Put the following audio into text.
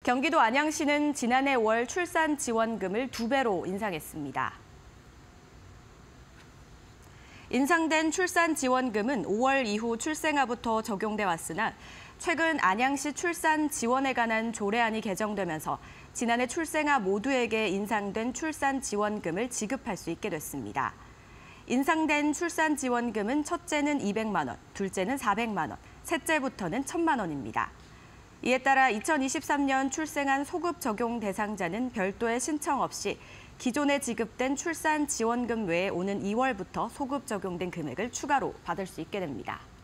경기도 안양시는 지난해 월 출산 지원금을 2배로 인상했습니다. 인상된 출산 지원금은 5월 이후 출생아부터 적용돼 왔으나 최근 안양시 출산 지원에 관한 조례안이 개정되면서 지난해 출생아 모두에게 인상된 출산 지원금을 지급할 수 있게 됐습니다. 인상된 출산 지원금은 첫째는 200만 원, 둘째는 400만 원, 셋째부터는 1,000만 원입니다. 이에 따라 2023년 출생한 소급 적용 대상자는 별도의 신청 없이 기존에 지급된 출산 지원금 외에 오는 2월부터 소급 적용된 금액을 추가로 받을 수 있게 됩니다.